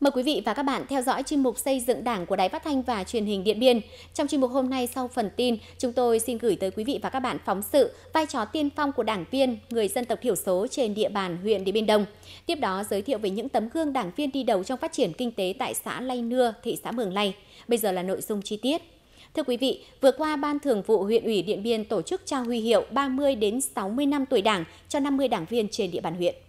Mời quý vị và các bạn theo dõi chuyên mục Xây dựng Đảng của Đài Phát thanh và Truyền hình Điện Biên. Trong chuyên mục hôm nay sau phần tin, chúng tôi xin gửi tới quý vị và các bạn phóng sự vai trò tiên phong của đảng viên, người dân tộc thiểu số trên địa bàn huyện Điện Biên Đông. Tiếp đó giới thiệu về những tấm gương đảng viên đi đầu trong phát triển kinh tế tại xã Lay Nưa, thị xã Mường Lay. Bây giờ là nội dung chi tiết. Thưa quý vị, vừa qua Ban Thường vụ huyện ủy Điện Biên tổ chức trao huy hiệu 30 đến 60 năm tuổi Đảng cho 50 đảng viên trên địa bàn huyện.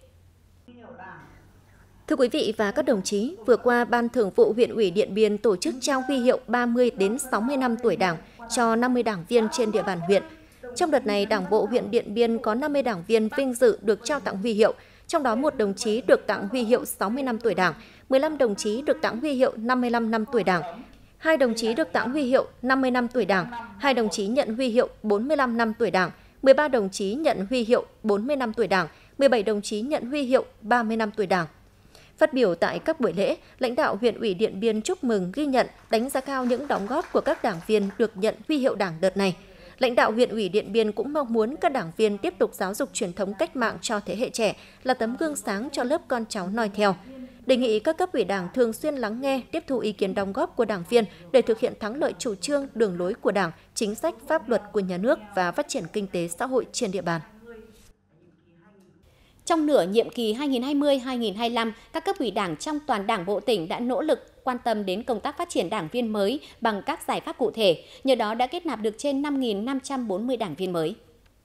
Thưa quý vị và các đồng chí, vừa qua Ban Thường vụ huyện ủy Điện Biên tổ chức trao huy hiệu 30 đến 60 năm tuổi Đảng cho 50 đảng viên trên địa bàn huyện. Trong đợt này, Đảng bộ huyện Điện Biên có 50 đảng viên vinh dự được trao tặng huy hiệu, trong đó một đồng chí được tặng huy hiệu 60 năm tuổi Đảng, 15 đồng chí được tặng huy hiệu 55 năm tuổi Đảng, 2 đồng chí được tặng huy hiệu 50 năm tuổi Đảng, 2 đồng chí nhận huy hiệu 45 năm tuổi Đảng, 13 đồng chí nhận huy hiệu 40 năm tuổi Đảng, 17 đồng chí nhận huy hiệu 30 năm tuổi Đảng. Phát biểu tại các buổi lễ, lãnh đạo huyện ủy Điện Biên chúc mừng, ghi nhận, đánh giá cao những đóng góp của các đảng viên được nhận huy hiệu Đảng đợt này. Lãnh đạo huyện ủy Điện Biên cũng mong muốn các đảng viên tiếp tục giáo dục truyền thống cách mạng cho thế hệ trẻ, là tấm gương sáng cho lớp con cháu noi theo. Đề nghị các cấp ủy Đảng thường xuyên lắng nghe, tiếp thu ý kiến đóng góp của đảng viên để thực hiện thắng lợi chủ trương, đường lối của Đảng, chính sách, pháp luật của nhà nước và phát triển kinh tế xã hội trên địa bàn. Trong nửa nhiệm kỳ 2020-2025, các cấp ủy Đảng trong toàn Đảng bộ tỉnh đã nỗ lực quan tâm đến công tác phát triển đảng viên mới bằng các giải pháp cụ thể, nhờ đó đã kết nạp được trên 5.540 đảng viên mới.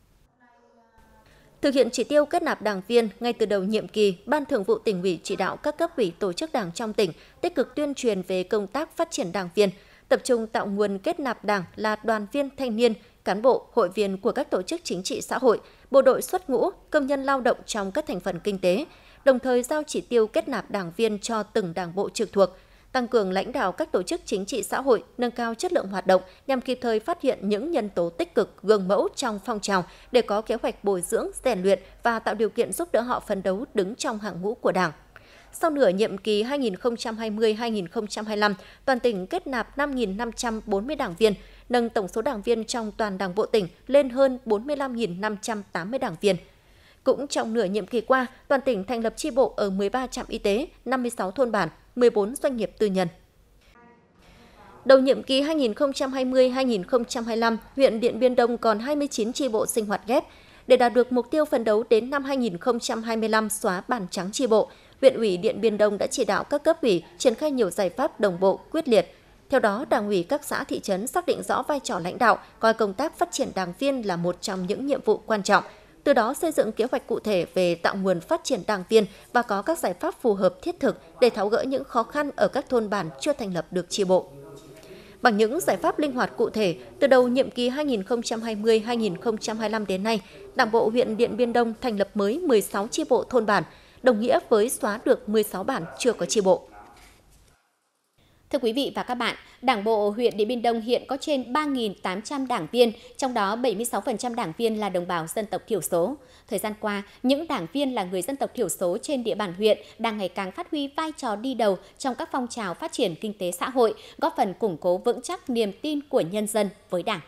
Thực hiện chỉ tiêu kết nạp đảng viên, ngay từ đầu nhiệm kỳ, Ban Thường vụ Tỉnh ủy chỉ đạo các cấp ủy tổ chức Đảng trong tỉnh tích cực tuyên truyền về công tác phát triển đảng viên, tập trung tạo nguồn kết nạp Đảng là đoàn viên thanh niên, cán bộ, hội viên của các tổ chức chính trị xã hội, bộ đội xuất ngũ, công nhân lao động trong các thành phần kinh tế, đồng thời giao chỉ tiêu kết nạp đảng viên cho từng đảng bộ trực thuộc, tăng cường lãnh đạo các tổ chức chính trị xã hội, nâng cao chất lượng hoạt động nhằm kịp thời phát hiện những nhân tố tích cực, gương mẫu trong phong trào để có kế hoạch bồi dưỡng, rèn luyện và tạo điều kiện giúp đỡ họ phấn đấu đứng trong hàng ngũ của Đảng. Sau nửa nhiệm kỳ 2020-2025, toàn tỉnh kết nạp 5.540 đảng viên, nâng tổng số đảng viên trong toàn Đảng bộ tỉnh lên hơn 45.580 đảng viên. Cũng trong nửa nhiệm kỳ qua, toàn tỉnh thành lập chi bộ ở 13 trạm y tế, 56 thôn bản, 14 doanh nghiệp tư nhân. Đầu nhiệm kỳ 2020-2025, huyện Điện Biên Đông còn 29 chi bộ sinh hoạt ghép. Để đạt được mục tiêu phấn đấu đến năm 2025 xóa bản trắng chi bộ, huyện ủy Điện Biên Đông đã chỉ đạo các cấp ủy triển khai nhiều giải pháp đồng bộ, quyết liệt. Theo đó, Đảng ủy các xã thị trấn xác định rõ vai trò lãnh đạo, coi công tác phát triển đảng viên là một trong những nhiệm vụ quan trọng. Từ đó xây dựng kế hoạch cụ thể về tạo nguồn phát triển đảng viên và có các giải pháp phù hợp thiết thực để tháo gỡ những khó khăn ở các thôn bản chưa thành lập được chi bộ. Bằng những giải pháp linh hoạt cụ thể, từ đầu nhiệm kỳ 2020-2025 đến nay, Đảng bộ huyện Điện Biên Đông thành lập mới 16 chi bộ thôn bản, đồng nghĩa với xóa được 16 bản chưa có chi bộ. Thưa quý vị và các bạn, Đảng bộ huyện Điện Biên Đông hiện có trên 3.800 đảng viên, trong đó 76% đảng viên là đồng bào dân tộc thiểu số. Thời gian qua, những đảng viên là người dân tộc thiểu số trên địa bàn huyện đang ngày càng phát huy vai trò đi đầu trong các phong trào phát triển kinh tế xã hội, góp phần củng cố vững chắc niềm tin của nhân dân với Đảng.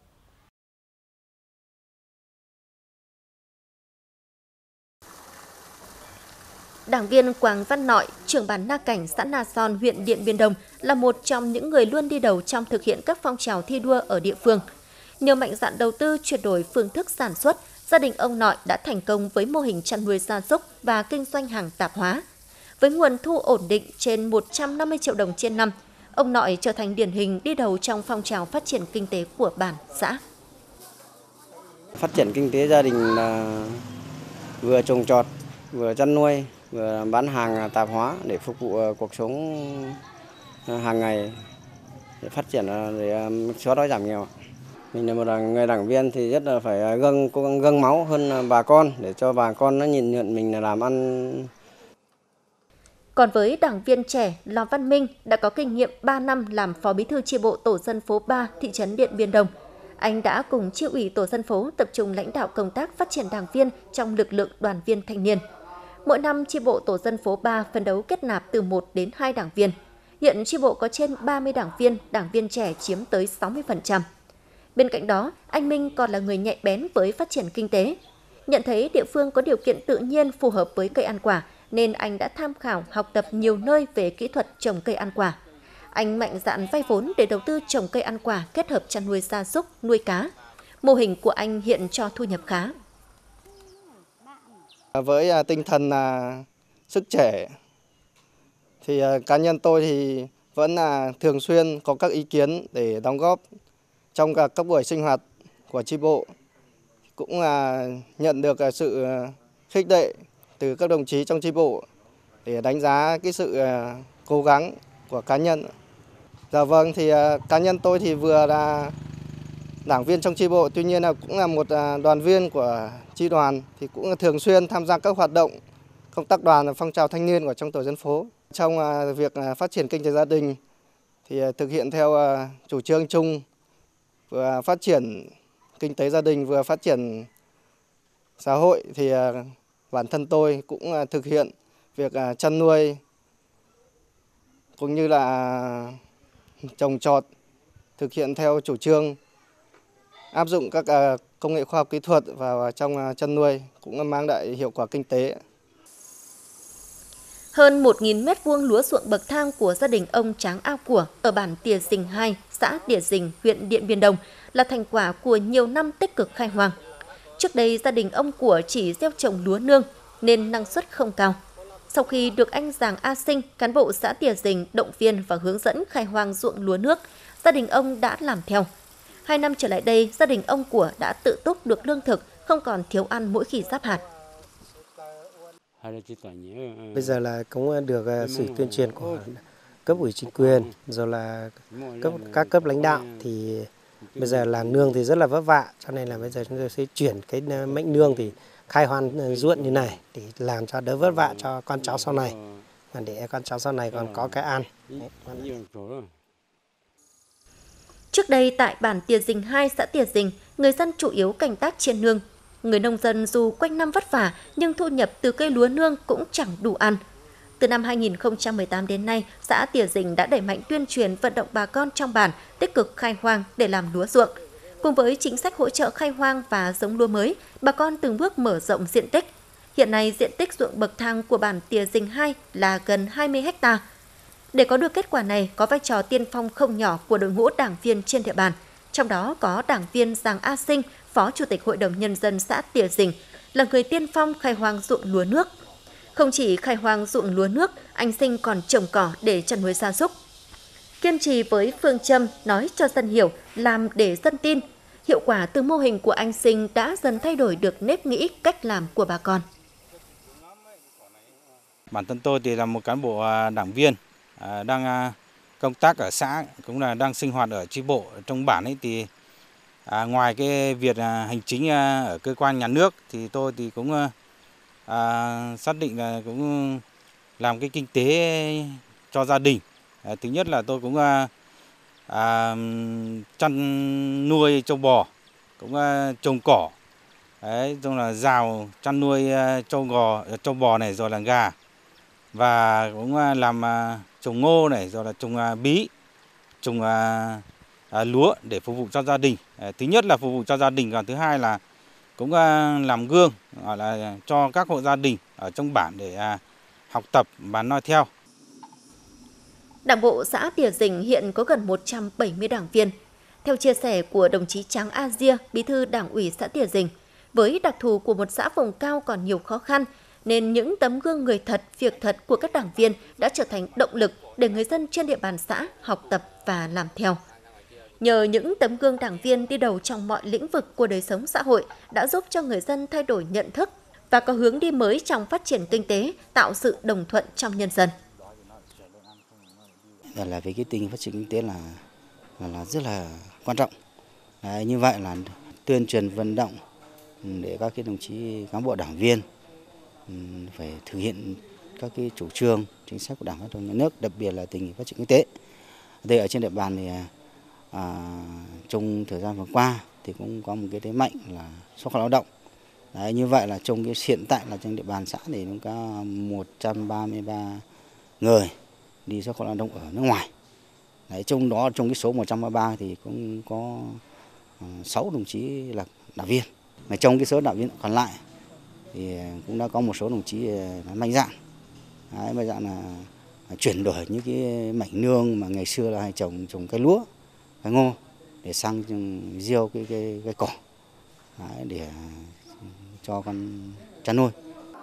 Đảng viên Quảng Văn Nội, trưởng bản Na Cảnh, xã Na Son, huyện Điện Biên Đông là một trong những người luôn đi đầu trong thực hiện các phong trào thi đua ở địa phương. Nhờ mạnh dạn đầu tư chuyển đổi phương thức sản xuất, gia đình ông Nội đã thành công với mô hình chăn nuôi gia súc và kinh doanh hàng tạp hóa. Với nguồn thu ổn định trên 150 triệu đồng trên năm, ông Nội trở thành điển hình đi đầu trong phong trào phát triển kinh tế của bản, xã. Phát triển kinh tế gia đình là vừa trồng trọt, vừa chăn nuôi, vừa bán hàng tạp hóa để phục vụ cuộc sống hàng ngày, để phát triển, để xóa đói giảm nghèo. Mình là một người đảng viên thì rất là phải cố gắng gương máu hơn bà con để cho bà con nó nhìn nhận mình là làm ăn. Còn với đảng viên trẻ Lò Văn Minh đã có kinh nghiệm 3 năm làm phó bí thư chi bộ tổ dân phố 3 thị trấn Điện Biên Đông. Anh đã cùng chi ủy tổ dân phố tập trung lãnh đạo công tác phát triển đảng viên trong lực lượng đoàn viên thanh niên. Mỗi năm, chi bộ tổ dân phố 3 phấn đấu kết nạp từ 1 đến 2 đảng viên. Hiện chi bộ có trên 30 đảng viên trẻ chiếm tới 60%. Bên cạnh đó, anh Minh còn là người nhạy bén với phát triển kinh tế. Nhận thấy địa phương có điều kiện tự nhiên phù hợp với cây ăn quả, nên anh đã tham khảo học tập nhiều nơi về kỹ thuật trồng cây ăn quả. Anh mạnh dạn vay vốn để đầu tư trồng cây ăn quả kết hợp chăn nuôi gia súc, nuôi cá. Mô hình của anh hiện cho thu nhập khá. Với tinh thần sức trẻ thì cá nhân tôi thì vẫn thường xuyên có các ý kiến để đóng góp trong các buổi sinh hoạt của chi bộ, cũng nhận được sự khích lệ từ các đồng chí trong chi bộ để đánh giá cái sự cố gắng của cá nhân. Dạ vâng, thì cá nhân tôi thì vừa là đảng viên trong chi bộ, tuy nhiên là cũng là một đoàn viên của chi đoàn, thì cũng thường xuyên tham gia các hoạt động công tác đoàn và phong trào thanh niên của trong tổ dân phố. Trong việc phát triển kinh tế gia đình thì thực hiện theo chủ trương chung, vừa phát triển kinh tế gia đình vừa phát triển xã hội, thì bản thân tôi cũng thực hiện việc chăn nuôi cũng như là trồng trọt, thực hiện theo chủ trương áp dụng các công nghệ khoa học kỹ thuật vào trong chăn nuôi, cũng mang lại hiệu quả kinh tế. Hơn 1.000 m2 lúa ruộng bậc thang của gia đình ông Tráng A Của ở bản Tìa Dình 2, xã Tìa Dình, huyện Điện Biên Đông là thành quả của nhiều năm tích cực khai hoang. Trước đây, gia đình ông Của chỉ gieo trồng lúa nương nên năng suất không cao. Sau khi được anh Giàng A Sinh, cán bộ xã Tìa Dình động viên và hướng dẫn khai hoang ruộng lúa nước, gia đình ông đã làm theo. 2 năm trở lại đây, gia đình ông Của đã tự túc được lương thực, không còn thiếu ăn mỗi khi giáp hạt. Bây giờ là cũng được sự tuyên truyền của cấp ủy chính quyền, rồi là các cấp lãnh đạo, thì bây giờ làm nương thì rất là vất vả, cho nên là bây giờ chúng tôi sẽ chuyển cái mệnh nương thì khai hoang ruộng như này để làm cho đỡ vất vả cho con cháu sau này, và để con cháu sau này còn có cái ăn. Trước đây tại bản Tìa Dình 2, xã Tìa Dình, người dân chủ yếu canh tác trên nương. Người nông dân dù quanh năm vất vả nhưng thu nhập từ cây lúa nương cũng chẳng đủ ăn. Từ năm 2018 đến nay, xã Tìa Dình đã đẩy mạnh tuyên truyền vận động bà con trong bản tích cực khai hoang để làm lúa ruộng. Cùng với chính sách hỗ trợ khai hoang và giống lúa mới, bà con từng bước mở rộng diện tích. Hiện nay, diện tích ruộng bậc thang của bản Tìa Dình 2 là gần 20 ha. Để có được kết quả này, có vai trò tiên phong không nhỏ của đội ngũ đảng viên trên địa bàn. Trong đó có đảng viên Giàng A Sinh, Phó Chủ tịch Hội đồng Nhân dân xã Tìa Dình, là người tiên phong khai hoang ruộng lúa nước. Không chỉ khai hoang ruộng lúa nước, anh Sinh còn trồng cỏ để chăn nuôi gia súc. Kiên trì với phương châm nói cho dân hiểu, làm để dân tin. Hiệu quả từ mô hình của anh Sinh đã dần thay đổi được nếp nghĩ, cách làm của bà con. Bản thân tôi thì là một cán bộ đảng viên đang công tác ở xã, cũng là đang sinh hoạt ở chi bộ trong bản ấy, thì ngoài cái việc hành chính ở cơ quan nhà nước thì tôi thì cũng xác định là cũng làm cái kinh tế cho gia đình. Thứ nhất là tôi cũng chăn nuôi trâu bò, cũng trồng cỏ, đấy, xong là rào chăn nuôi trâu bò này, rồi là gà, và cũng làm trồng ngô này, rồi là trồng bí, trồng lúa để phục vụ cho gia đình. Thứ nhất là phục vụ cho gia đình, còn thứ hai là cũng làm gương gọi là cho các hộ gia đình ở trong bản để học tập và noi theo. Đảng bộ xã Tìa Dình hiện có gần 170 đảng viên. Theo chia sẻ của đồng chí Tráng A Dia, Bí thư Đảng ủy xã Tìa Dình, với đặc thù của một xã vùng cao còn nhiều khó khăn, nên những tấm gương người thật, việc thật của các đảng viên đã trở thành động lực để người dân trên địa bàn xã học tập và làm theo. Nhờ những tấm gương đảng viên đi đầu trong mọi lĩnh vực của đời sống xã hội đã giúp cho người dân thay đổi nhận thức và có hướng đi mới trong phát triển kinh tế, tạo sự đồng thuận trong nhân dân. Là về cái tình phát triển kinh tế là rất là quan trọng. Đấy, như vậy là tuyên truyền vận động để các cái đồng chí cán bộ đảng viên phải thực hiện các cái chủ trương chính sách của Đảng và nhà nước, đặc biệt là tình phát triển kinh tế. Đây ở trên địa bàn thì trong thời gian vừa qua thì cũng có một cái thế mạnh là xuất khẩu lao động. Đấy, như vậy là trong cái hiện tại là trên địa bàn xã thì cũng có 133 người đi xuất khẩu lao động ở nước ngoài. Đấy, trong đó trong cái số 133 thì cũng có 6 đồng chí là đảng viên. Mà trong cái số đảng viên còn lại thì cũng đã có một số đồng chí mạnh dạn Đấy, bây giờ là chuyển đổi những cái mảnh nương mà ngày xưa là hay trồng cái lúa, cái ngô để sang gieo cái cỏ. Đấy, để cho con chăn nuôi.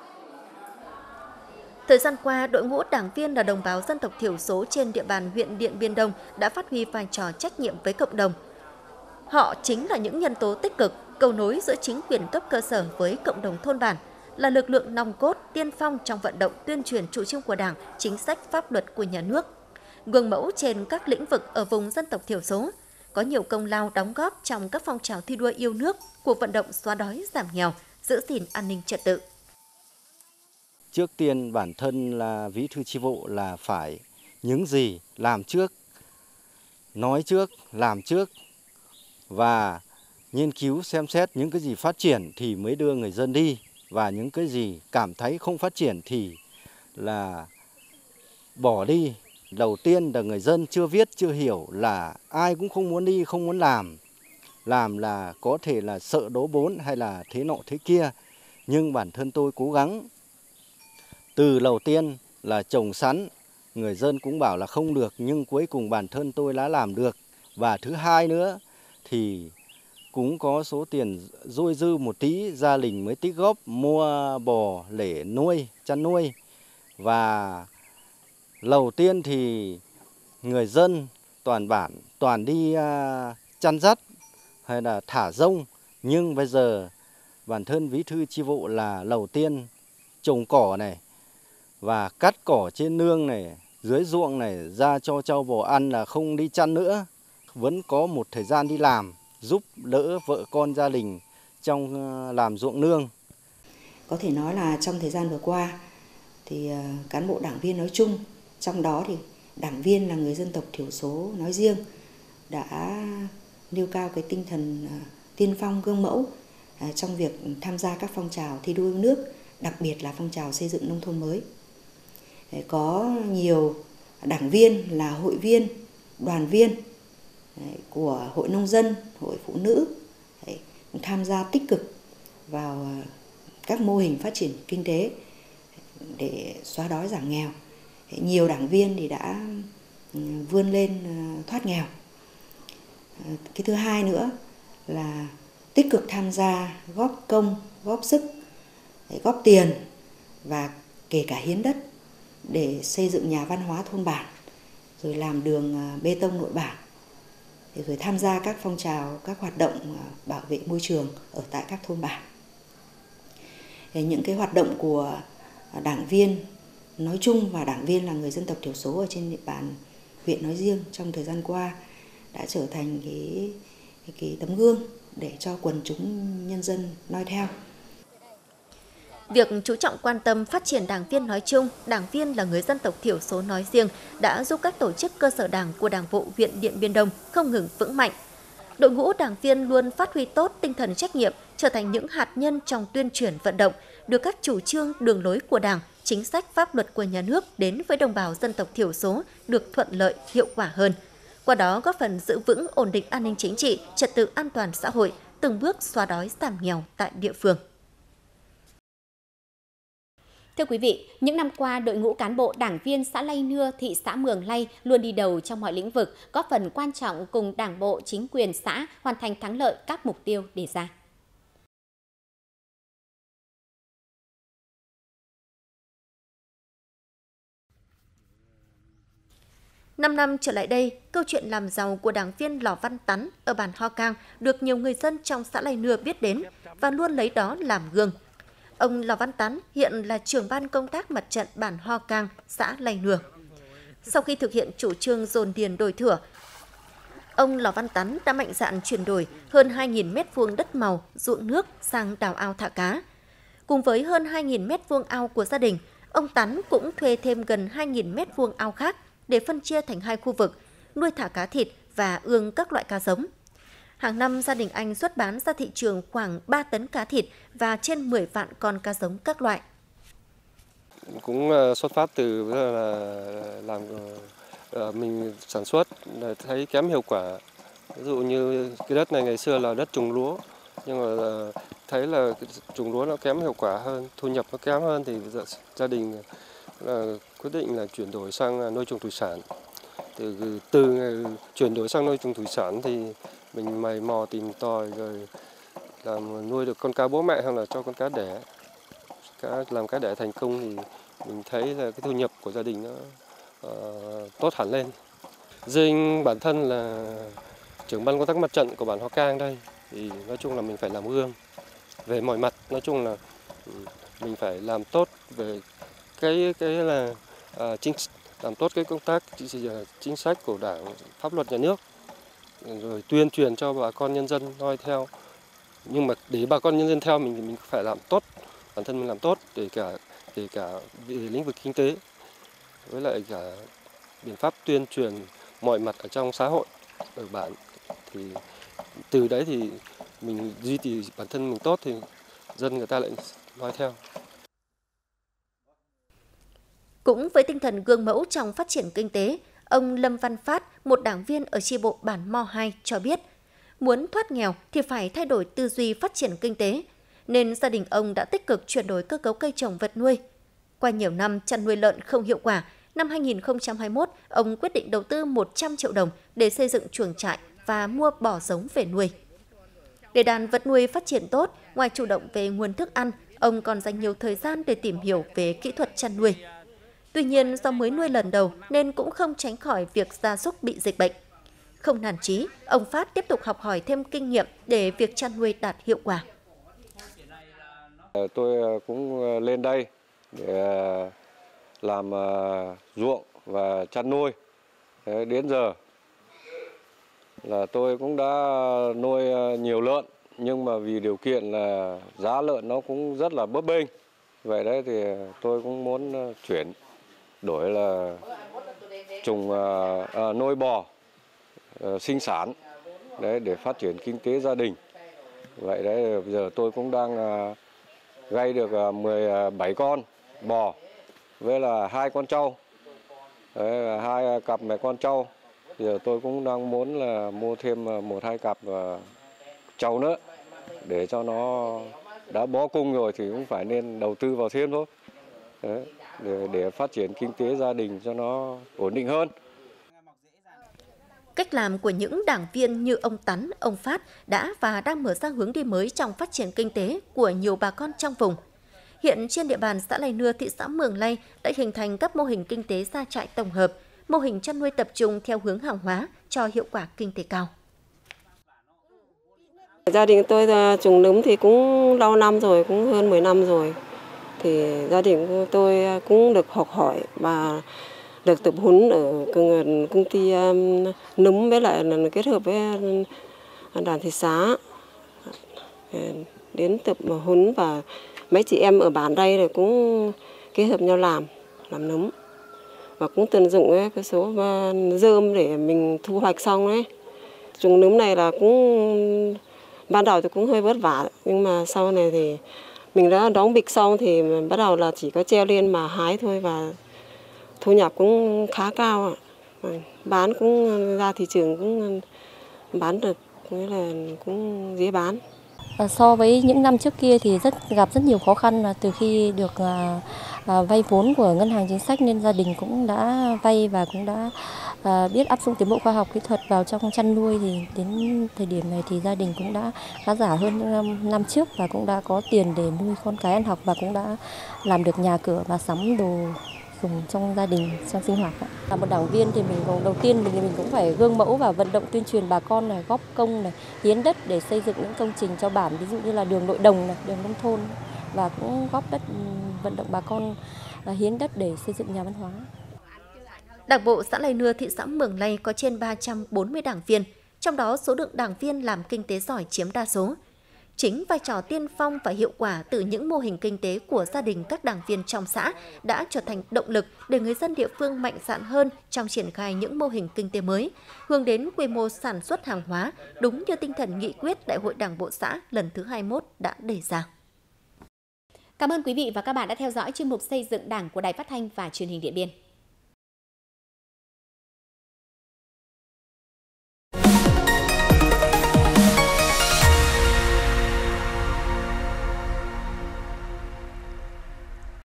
Thời gian qua, đội ngũ đảng viên là đồng bào dân tộc thiểu số trên địa bàn huyện Điện Biên Đông đã phát huy vai trò trách nhiệm với cộng đồng. Họ chính là những nhân tố tích cực, cầu nối giữa chính quyền cấp cơ sở với cộng đồng thôn bản, là lực lượng nòng cốt, tiên phong trong vận động tuyên truyền chủ trương của Đảng, chính sách pháp luật của nhà nước. Gương mẫu trên các lĩnh vực ở vùng dân tộc thiểu số, có nhiều công lao đóng góp trong các phong trào thi đua yêu nước, cuộc vận động xóa đói giảm nghèo, giữ gìn an ninh trật tự. Trước tiên bản thân là bí thư chi bộ là phải những gì làm trước, nói trước, làm trước và nghiên cứu xem xét những cái gì phát triển thì mới đưa người dân đi, và những cái gì cảm thấy không phát triển thì là bỏ đi. Đầu tiên là người dân chưa biết, chưa hiểu là ai cũng không muốn đi, không muốn làm là có thể là sợ đố bốn hay là thế nọ thế kia. Nhưng bản thân tôi cố gắng. Từ đầu tiên là trồng sắn, người dân cũng bảo là không được, nhưng cuối cùng bản thân tôi đã làm được. Và thứ hai nữa thì cũng có số tiền dôi dư một tí, gia đình mới tích góp mua bò để nuôi, chăn nuôi. Và đầu tiên thì người dân toàn bản, toàn đi chăn dắt hay là thả rông. Nhưng bây giờ bản thân bí thư chi bộ là đầu tiên trồng cỏ này và cắt cỏ trên nương này, dưới ruộng này ra cho trâu bò ăn, là không đi chăn nữa. Vẫn có một thời gian đi làm, giúp đỡ vợ con gia đình trong làm ruộng nương. Có thể nói là trong thời gian vừa qua thì cán bộ đảng viên nói chung, trong đó thì đảng viên là người dân tộc thiểu số nói riêng, đã nêu cao cái tinh thần tiên phong gương mẫu trong việc tham gia các phong trào thi đua yêu nước, đặc biệt là phong trào xây dựng nông thôn mới. Có nhiều đảng viên là hội viên, đoàn viên của hội nông dân, hội phụ nữ tham gia tích cực vào các mô hình phát triển kinh tế để xóa đói giảm nghèo. Nhiều đảng viên thì đã vươn lên thoát nghèo. Cái thứ hai nữa là tích cực tham gia góp công, góp sức, góp tiền và kể cả hiến đất để xây dựng nhà văn hóa thôn bản, rồi làm đường bê tông nội bản, rồi tham gia các phong trào, các hoạt động bảo vệ môi trường ở tại các thôn bản. Những cái hoạt động của đảng viên nói chung và đảng viên là người dân tộc thiểu số ở trên địa bàn huyện nói riêng trong thời gian qua đã trở thành cái tấm gương để cho quần chúng nhân dân noi theo. Việc chú trọng quan tâm phát triển đảng viên nói chung, đảng viên là người dân tộc thiểu số nói riêng đã giúp các tổ chức cơ sở đảng của Đảng bộ huyện Điện Biên Đông không ngừng vững mạnh. Đội ngũ đảng viên luôn phát huy tốt tinh thần trách nhiệm, trở thành những hạt nhân trong tuyên truyền vận động, đưa các chủ trương, đường lối của Đảng, chính sách pháp luật của nhà nước đến với đồng bào dân tộc thiểu số được thuận lợi, hiệu quả hơn. Qua đó góp phần giữ vững ổn định an ninh chính trị, trật tự an toàn xã hội, từng bước xóa đói giảm nghèo tại địa phương. Thưa quý vị, những năm qua, đội ngũ cán bộ đảng viên xã Lay Nưa, thị xã Mường Lay luôn đi đầu trong mọi lĩnh vực, góp phần quan trọng cùng Đảng bộ, chính quyền xã hoàn thành thắng lợi các mục tiêu đề ra. Năm năm trở lại đây, câu chuyện làm giàu của đảng viên Lò Văn Tắn ở bản Ho Cang được nhiều người dân trong xã Lay Nưa biết đến và luôn lấy đó làm gương. Ông Lò Văn Tắn hiện là trưởng ban công tác mặt trận bản Ho Cang, xã Lay Nưa. Sau khi thực hiện chủ trương dồn điền đổi thửa, ông Lò Văn Tắn đã mạnh dạn chuyển đổi hơn 2.000 m2 đất màu, ruộng nước sang đào ao thả cá. Cùng với hơn 2.000 m2 ao của gia đình, ông Tắn cũng thuê thêm gần 2.000 m2 ao khác để phân chia thành hai khu vực, nuôi thả cá thịt và ương các loại cá giống. Hàng năm, gia đình anh xuất bán ra thị trường khoảng 3 tấn cá thịt và trên 10 vạn con cá giống các loại. Cũng xuất phát từ là mình sản xuất là thấy kém hiệu quả. Ví dụ như cái đất này ngày xưa là đất trồng lúa, nhưng mà thấy là trồng lúa nó kém hiệu quả hơn, thu nhập nó kém hơn thì gia đình quyết định là chuyển đổi sang nuôi trồng thủy sản. Từ chuyển đổi sang nuôi trồng thủy sản thì mình mày mò tìm tòi rồi làm nuôi được con cá bố mẹ hay là cho con cá đẻ. Làm cá đẻ thành công thì mình thấy là cái thu nhập của gia đình nó tốt hẳn lên. Riêng bản thân là trưởng ban công tác mặt trận của bản Ho Cang đây thì nói chung là mình phải làm gương về mọi mặt. Nói chung là mình phải làm tốt về cái là làm tốt cái công tác chính sách của Đảng, pháp luật nhà nước, rồi tuyên truyền cho bà con nhân dân noi theo. Nhưng mà để bà con nhân dân theo mình phải làm tốt, bản thân mình làm tốt kể cả về lĩnh vực kinh tế với lại cả biện pháp tuyên truyền mọi mặt ở trong xã hội ở bản, thì từ đấy thì mình duy trì bản thân mình tốt thì dân người ta lại nói theo. Cũng với tinh thần gương mẫu trong phát triển kinh tế, ông Lâm Văn Phát, một đảng viên ở chi bộ bản Mo 2 cho biết, muốn thoát nghèo thì phải thay đổi tư duy phát triển kinh tế, nên gia đình ông đã tích cực chuyển đổi cơ cấu cây trồng vật nuôi. Qua nhiều năm chăn nuôi lợn không hiệu quả, năm 2021, ông quyết định đầu tư 100 triệu đồng để xây dựng chuồng trại và mua bò giống về nuôi. Để đàn vật nuôi phát triển tốt, ngoài chủ động về nguồn thức ăn, ông còn dành nhiều thời gian để tìm hiểu về kỹ thuật chăn nuôi. Tuy nhiên, do mới nuôi lần đầu nên cũng không tránh khỏi việc gia súc bị dịch bệnh. Không nản chí, ông Phát tiếp tục học hỏi thêm kinh nghiệm để việc chăn nuôi đạt hiệu quả. Tôi cũng lên đây để làm ruộng và chăn nuôi. Đến giờ là tôi cũng đã nuôi nhiều lợn, nhưng mà vì điều kiện là giá lợn nó cũng rất là bấp bênh. Vậy đấy thì tôi cũng muốn chuyển đổi là trồng nuôi bò sinh sản đấy để phát triển kinh tế gia đình. Vậy đấy bây giờ tôi cũng đang gây được 17 con bò với là 2 con trâu, 2 cặp mẹ con trâu. Giờ tôi cũng đang muốn là mua thêm 1-2 cặp trâu nữa để cho nó đã bó cung rồi thì cũng phải nên đầu tư vào thêm thôi. Đấy, để phát triển kinh tế gia đình cho nó ổn định hơn. Cách làm của những đảng viên như ông Tắn, ông Phát đã và đang mở ra hướng đi mới trong phát triển kinh tế của nhiều bà con trong vùng. Hiện trên địa bàn xã Lày Nưa, thị xã Mường Lây đã hình thành các mô hình kinh tế gia trại tổng hợp, mô hình chăn nuôi tập trung theo hướng hàng hóa cho hiệu quả kinh tế cao. Gia đình tôi trồng nấm thì cũng lâu năm rồi, cũng hơn 10 năm rồi. Thì gia đình của tôi cũng được học hỏi và được tập huấn ở công ty nấm với lại kết hợp với đàn thị xã đến tập huấn, và mấy chị em ở bản đây là cũng kết hợp nhau làm nấm và cũng tận dụng cái số rơm để mình thu hoạch xong đấy. Trồng nấm này là cũng ban đầu thì cũng hơi vất vả, nhưng mà sau này thì mình đã đóng bịch xong thì bắt đầu là chỉ có treo lên mà hái thôi, và thu nhập cũng khá cao ạ. Bán cũng ra thị trường cũng bán được, nghĩa là cũng dễ bán. So với những năm trước kia thì gặp rất nhiều khó khăn, là từ khi được vay vốn của ngân hàng chính sách nên gia đình cũng đã vay và cũng đã biết áp dụng tiến bộ khoa học kỹ thuật vào trong chăn nuôi, thì đến thời điểm này thì gia đình cũng đã khá giả hơn những năm trước và cũng đã có tiền để nuôi con cái ăn học và cũng đã làm được nhà cửa và sắm đồ dùng trong gia đình, trong sinh hoạt. Là một đảng viên thì đầu tiên mình cũng phải gương mẫu và vận động tuyên truyền bà con này, góp công này, hiến đất để xây dựng những công trình cho bản, ví dụ như là đường nội đồng này, đường nông thôn, và cũng góp đất vận động bà con hiến đất để xây dựng nhà văn hóa. Đảng bộ xã Lày Nưa, thị xã Mường Lây có trên 340 đảng viên, trong đó số lượng đảng viên làm kinh tế giỏi chiếm đa số. Chính vai trò tiên phong và hiệu quả từ những mô hình kinh tế của gia đình các đảng viên trong xã đã trở thành động lực để người dân địa phương mạnh dạn hơn trong triển khai những mô hình kinh tế mới, hướng đến quy mô sản xuất hàng hóa đúng như tinh thần nghị quyết Đại hội Đảng bộ xã lần thứ 21 đã đề ra. Cảm ơn quý vị và các bạn đã theo dõi chuyên mục Xây dựng Đảng của Đài Phát thanh và Truyền hình Điện Biên.